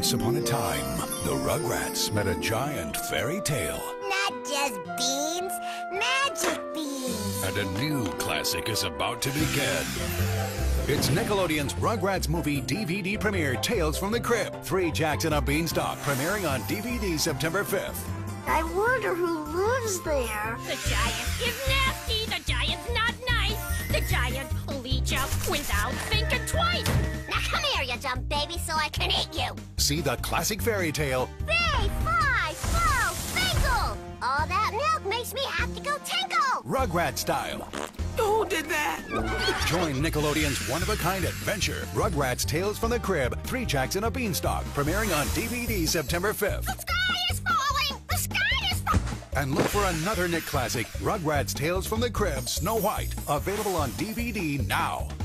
Once upon a time, the Rugrats met a giant fairy tale. Not just beans, magic beans. And a new classic is about to begin. It's Nickelodeon's Rugrats movie DVD premiere, Tales from the Crib. 3 Jacks and a Beanstalk, premiering on DVD September 5th. I wonder who lives there. The giant is nasty. The giant's not nice. The giant will eat you without thinking twice. Now come here, you dumb baby, so I can eat you. See the classic fairy tale. Fee, fi, fo, finkle. All that milk makes me have to go tinkle. Rugrat style. Who did that? Join Nickelodeon's one-of-a-kind adventure, Rugrats Tales from the Crib, 3 Jacks and a Beanstalk, premiering on DVD September 5th. The sky is falling. The sky is falling. And look for another Nick classic, Rugrats Tales from the Crib, Snow White, available on DVD now.